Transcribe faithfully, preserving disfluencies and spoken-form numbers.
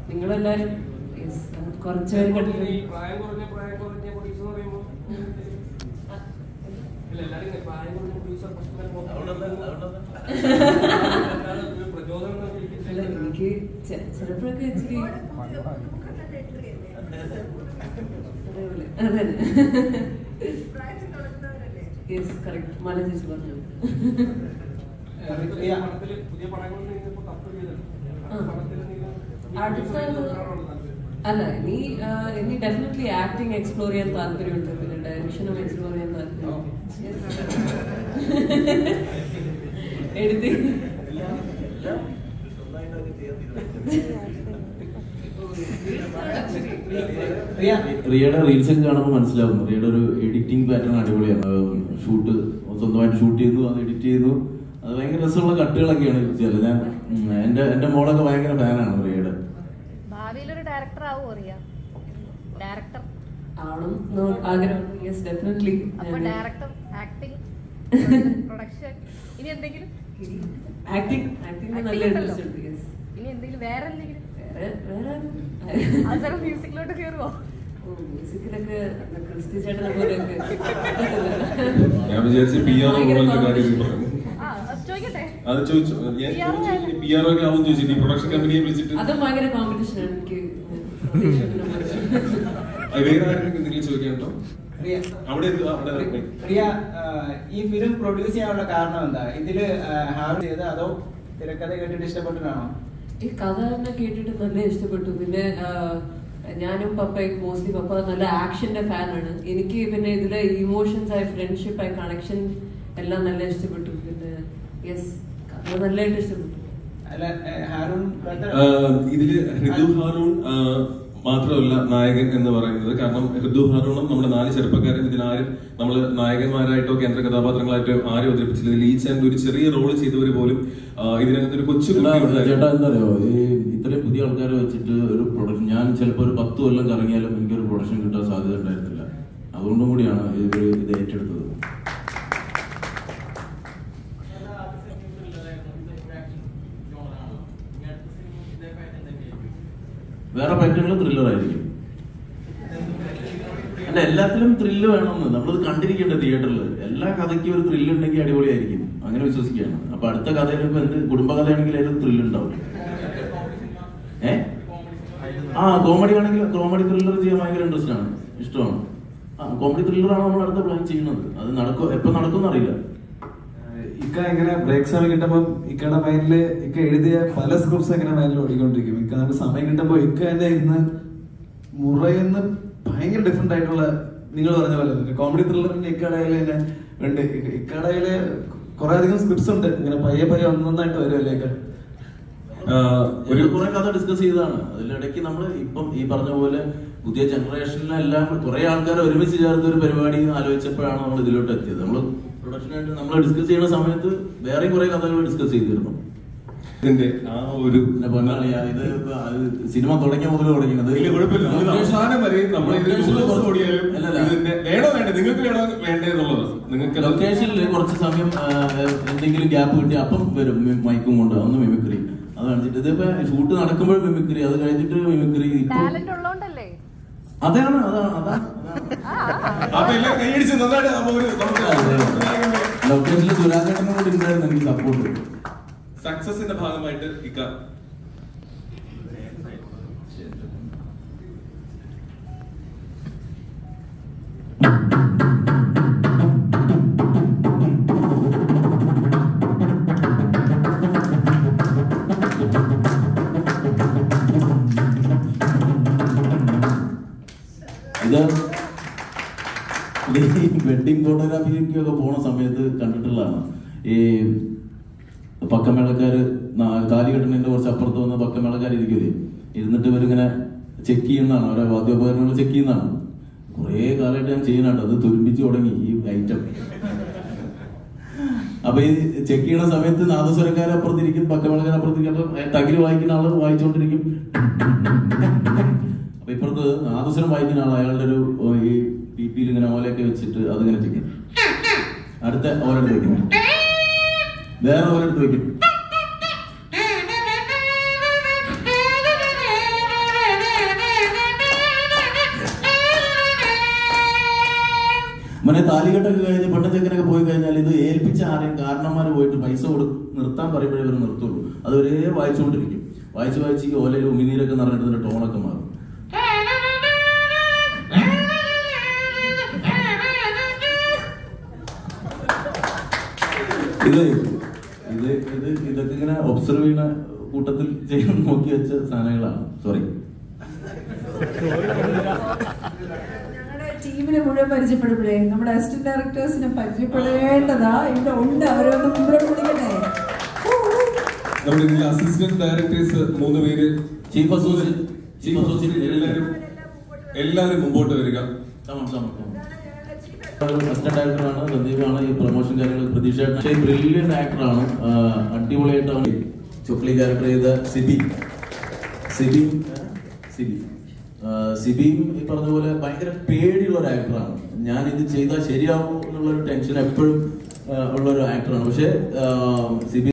നിങ്ങളെല്ലാവരും കുറച്ച് പേര് കണ്ടിട്ടുണ്ട്. എനിക്ക് ചിലപ്പോഴൊക്കെ ഇച്ചിരി അതെ യെസ് കറക്റ്റ് മല ചേച്ചി പറഞ്ഞു. അല്ല ഇനി ഇനി ഡെഫിനറ്റ്ലി ആക്ടിങ് എക്സ്പ്ലോർ ചെയ്യാൻ താല്പര്യമുണ്ട്, പിന്നെ ഡയറക്ഷനും എക്സ്പ്ലോർ ചെയ്യാൻ താല്പര്യം. എഴുതി റിയയുടെ റീൽസ് ഒക്കെ കാണുമ്പോൾ മനസ്സിലാവും റിയയുടെ ഒരു എഡിറ്റിംഗ് പാറ്റേൺ അടിപൊളിയാണ്. ഷൂട്ട് സ്വന്തമായിട്ട് ഷൂട്ട് ചെയ്യുന്നു, അത് എഡിറ്റ് ചെയ്യുന്നു, അത് ഭയങ്കര രസമുള്ള കട്ടുകളൊക്കെയാണ് ചില. ഞാൻ എന്റെ എന്റെ മോളൊക്കെ ഭയങ്കര ഫാനാണ് റിയയുടെ. ഭാവിയിലൊരു ഡയറക്ടർ ആവുമോ റിയ? ഡയറക്ടർ ആവണം ആഗ്രഹം. Yes definitely. അപ്പോൾ ഡയറക്ടർ, ആക്ടിംഗ്, പ്രൊഡക്ഷൻ, ഇനി എന്തെങ്കിലും ആക്ടിംഗ് ആക്ടിംഗ് നല്ല ഇൻട്രസ്റ്റ് ഉണ്ട്. യെസ് ഇനി എന്തെങ്കിലും വേറെ എന്തെങ്കിലും വേറെ അവസരം മ്യൂസിക്കിലോട്ട് കയറുമോ? മ്യൂസിക്കിലൊക്കെ ക്രിസ്തി ചേട്ടനെ പോലെയൊക്കെ ഞാൻ വിചാരിച്ചു പി ആർ ഓ കാര്യം ചോദിക്കട്ടെ. അത് ചോദിച്ചു പി ആർ ഒക്കെ ആവും ചോദിച്ചിട്ട് പ്രൊഡക്ഷൻ കമ്പനിയെ വിളിച്ചിട്ട് അതും ഭയങ്കര കോമ്പറ്റീഷനാണ് എനിക്ക്. വേറെ ആരെങ്കിലും എന്തെങ്കിലും ചോദിക്കാനുണ്ടോ? അവിടെ പ്രിയ, ഈ ഫിലിം പ്രൊഡ്യൂസ് ചെയ്യാനുള്ള കാരണം എന്താ? ഇതില് ഹാർ ചെയ്ത് അതോ തിരക്കഥ കേട്ടിട്ട് ഇഷ്ടപ്പെട്ടിട്ടാണോ? ഈ കഥ തന്നെ കേട്ടിട്ട് നല്ല ഇഷ്ടപ്പെട്ടു. പിന്നെ ഞാനും പപ്പയും മോസ്റ്റ്ലി പപ്പ നല്ല ആക്ഷന്റെ ഫാനാണ്. എനിക്ക് പിന്നെ ഇതിലെ ഇമോഷൻസ് ആയ ഫ്രണ്ട്ഷിപ്പ് ആയ കണക്ഷൻ എല്ലാം നല്ല ഇഷ്ടപ്പെട്ടു. പിന്നെ യെസ് കഥ നല്ലതായിട്ട് ഇഷ്ടപ്പെട്ടു. ഇതില് ഹൃദു ഹാറൂൺ മാത്രമല്ല നായകൻ എന്ന് പറയുന്നത്. കാരണം ഹൃദു ഹാറൂണും നമ്മുടെ നാല് ചെറുപ്പക്കാരും ഇതിലാരും നമ്മൾ നായകന്മാരായിട്ടോ കേന്ദ്ര കഥാപാത്രങ്ങളായിട്ടോ ആരും അവതരിപ്പിച്ചില്ല. ഇതിൽ ഈച്ച് ആൻഡ് ഒരു ചെറിയ റോള് ചെയ്തവർ പോലും ഇതിനകത്ത് ഒരു കൊച്ചു ചേട്ടാ എന്താ അറിയോ, ഈ ഇത്രയും പുതിയ ആൾക്കാരെ വെച്ചിട്ട് ഒരു പ്രൊഡക്ഷൻ, ഞാൻ ചിലപ്പോൾ ഒരു പത്ത് കൊല്ലം കറങ്ങിയാലും എനിക്കൊരു പ്രൊഡക്ഷൻ കിട്ടാൻ സാധ്യത ഉണ്ടായിരുന്നില്ല. അതുകൊണ്ടും കൂടിയാണ് ഇത് ഇത് ഏറ്റെടുത്തത്. വേറെ പറ്റുള്ള ത്രില്ലർ ആയിരിക്കും. അല്ല എല്ലാത്തിലും ത്രില്ല് വേണമെന്ന് നമ്മളത് കണ്ടിരിക്കേണ്ട തിയേറ്ററിൽ. എല്ലാ കഥയ്ക്കും ഒരു ത്രില്ല് ഉണ്ടെങ്കിൽ അടിപൊളിയായിരിക്കും, അങ്ങനെ വിശ്വസിക്കുകയാണ്. അപ്പൊ അടുത്ത കഥയിൽ ഇപ്പൊ എന്ത് കുടുംബകഥയാണെങ്കിൽ അതിൽ ത്രില്ല് ഉണ്ടാവും. ഏ ആ കോമഡി ആണെങ്കിൽ കോമഡി ത്രില്ലർ ചെയ്യാൻ ഭയങ്കര ഇൻട്രസ്റ്റ് ആണ്, ഇഷ്ടമാണ്. ആ കോമഡി ത്രില്ലറാണ് നമ്മൾ അടുത്ത പ്ലാൻ ചെയ്യുന്നത്. അത് നടക്കോ എപ്പൊ നടക്കും അറിയില്ല. ഇക്ക ഇങ്ങനെ ബ്രേക്ക് സമയം കിട്ടുമ്പോൾ ഇക്കയുടെ മൈൻഡില് ഇക്ക എഴുതിയ പല സ്ക്രിപ്റ്റ്സ് ഇങ്ങനെ മൈൻഡിൽ ഓടിക്കൊണ്ടിരിക്കും. ഇക്ക നമുക്ക് സമയം കിട്ടുമ്പോൾ ഇക്ക എന്നെ ഇന്ന് മുറയെന്ന് ഭയങ്കര ഡിഫറെന്റ് ആയിട്ടുള്ള, നിങ്ങൾ പറഞ്ഞ പോലെ കോമഡി ത്രില്ലറിന്റെ ഇക്കടയില് തന്നെ ഉണ്ട്. ഇക്കടയില് കുറെ അധികം സ്ക്രിപ്റ്റ്സ് ഉണ്ട്, ഇങ്ങനെ പയ്യെ പയ്യെ ഒന്നൊന്നായിട്ട് വരുമല്ലേ ഇക്ക? ഒരു കുറെ കഥ ഡിസ്കസ് ചെയ്തതാണ്. അതിലിടയ്ക്ക് നമ്മൾ ഇപ്പം ഈ പറഞ്ഞ പോലെ പുതിയ ജനറേഷനിലെല്ലാം കുറെ ആൾക്കാർ ഒരുമിച്ച് ചേർത്ത് ഒരു പരിപാടി ആലോചിച്ചപ്പോഴാണ് നമ്മൾ ഇതിലോട്ട് എത്തിയത്. നമ്മൾ പ്രൊഡക്ഷനായിട്ട് നമ്മൾ ഡിസ്കസ് ചെയ്യുന്ന സമയത്ത് വേറെയും കുറെ കഥകൾ ഡിസ്കസ് ചെയ്തിരുന്നു. ഇതിന്റെ ആ ഒരു ഇത് സിനിമ തുടങ്ങിയ മുതൽ തുടങ്ങിയത് അവസാനം വരെ വേണോ വേണ്ട നിങ്ങൾക്ക് വേണോ വേണ്ടേ എന്നുള്ളത്. നിങ്ങൾക്ക് ലൊക്കേഷനിൽ കുറച്ച് സമയം എന്തെങ്കിലും ഗ്യാപ്പ് കിട്ടി അപ്പം വരും മൈക്കും കൊണ്ട് ഒന്ന് മിമിക്രി. അത് കാണിച്ചിട്ട് ഇതിപ്പോ ഷൂട്ട് നടക്കുമ്പോൾ മിമിക്രി, അത് കഴിഞ്ഞിട്ട് മിമിക്രി. അതാണ് അതാണ് അതാണ് ലൊക്കേഷനിൽ സുരാജേട്ടനും കൂടി ഉണ്ടായിരുന്നു എനിക്ക് സപ്പോർട്ട്. സക്സസിന്റെ ഭാഗമായിട്ട് ഇക്ക ഇത് വെഡിങ് ഫോട്ടോഗ്രാഫിക്കൊക്കെ പോണ സമയത്ത് കണ്ടിട്ടുള്ളതാണ്. ഈ പക്കമേളക്കാര് താലി കെട്ടുന്നതിന്റെ കുറച്ച് അപ്പുറത്ത് വന്ന പക്കമേളക്കാർ ഇരിക്കൂലേ, ഇരുന്നിട്ട് ഇവരിങ്ങനെ ചെക്ക് ചെയ്യുന്നതാണ്, ഓരോ വാദ്യോപകരണങ്ങൾ ചെക്ക് ചെയ്യുന്നതാണ്. കുറേ കാലമായിട്ട് ഞാൻ ചെയ്യാനാട്ടോ, അത് തുരുമ്പിച്ച് തുടങ്ങി ഈ ഐറ്റം. അപ്പൊ ഈ ചെക്ക് ചെയ്യണ സമയത്ത് നാദസ്വരക്കാരെ അപ്പുറത്തിരിക്കും, പക്കമേളക്കാരെ അപ്പുറത്തിരിക്കും. അപ്പൊ തകില് വായിക്കുന്ന ആള് വായിച്ചുകൊണ്ടിരിക്കും. അപ്പൊ ഇപ്പുറത്ത് നാദസ്വരം വായിക്കുന്ന ആൾ അയാളുടെ ഒരു ഈ പി പിയിൽ ഇങ്ങനെ ഓലയൊക്കെ വെച്ചിട്ട് അതിങ്ങനെ ചെയ്യും. അടുത്ത ഓലെടുത്ത് വെക്കും, വേറെ ഓലെടുത്ത് വെക്കും. മോനെ താലികെട്ടൊക്കെ കഴിഞ്ഞ് പെണ്ണച്ചക്കനൊക്കെ പോയി കഴിഞ്ഞാൽ ഇത് ഏൽപ്പിച്ച ആരെയും കാരണന്മാർ പോയിട്ട് പൈസ കൊടു നിർത്താൻ പറയുമ്പോഴേ ഇവർ നിർത്തുള്ളൂ. അത് ഒരേ വായിച്ചുകൊണ്ടിരിക്കും. വായിച്ച് വായിച്ച് ഈ ഓലയിൽ ഉമിനീരൊക്കെ നിറഞ്ഞിട്ട് ഇതിന്റെ ടോണൊക്കെ മാറും. ഇത് ഇത് ഇത് ഇതൊക്കെ ഇങ്ങനെ ഒബ്സർവ് ചെയ്യുന്ന കൂട്ടത്തിൽ ചെയ്യാൻ നോക്കി വെച്ച സാധനങ്ങളാണ്. സോറി. ഞങ്ങളുടെ ടീമിനെ മുഴുവൻ പരിചയപ്പെടുമ്പോഴേ നമ്മുടെ അസിസ്റ്റന്റ് ഡയറക്ടേഴ്സിനെ പരിചയപ്പെടേണ്ടതാ ഇവിടെ ഉണ്ട്. അവരൊന്ന് മുമ്പോട്ട് വിളിക്കട്ടെ. നമ്മുടെ ഇതിൽ അസിസ്റ്റന്റ് ഡയറക്ടേഴ്സ് മൂന്ന് പേര്, ചീഫ് അസോസിയേറ്റ് ചീഫ് അസോസിയേറ്റ് എല്ലാവരും എല്ലാവരും മുമ്പോട്ട് വരിക. അസിസ്റ്റന്റ് ഡയറക്ടറാണ്, സന്ദീപാണ് ഈ പ്രൊമോഷൻ കാര്യങ്ങൾ. പ്രതീക്ഷ ബ്രില്യന്റ് ആക്ടറാണ്, അടിപൊളിയായിട്ടാണ്. ചുക്ലി ക്യാരക്ടർ ചെയ്ത സിബി സിബി സിബി സിബിയും ഈ പറഞ്ഞ പോലെ ഭയങ്കര പേടിയുള്ള ഒരു ആക്ടറാണ്. ഞാൻ ഇത് ചെയ്താൽ ശരിയാവും എന്നുള്ളൊരു ടെൻഷൻ എപ്പോഴും ഉള്ളൊരു ആക്ടറാണ്. പക്ഷെ സിബി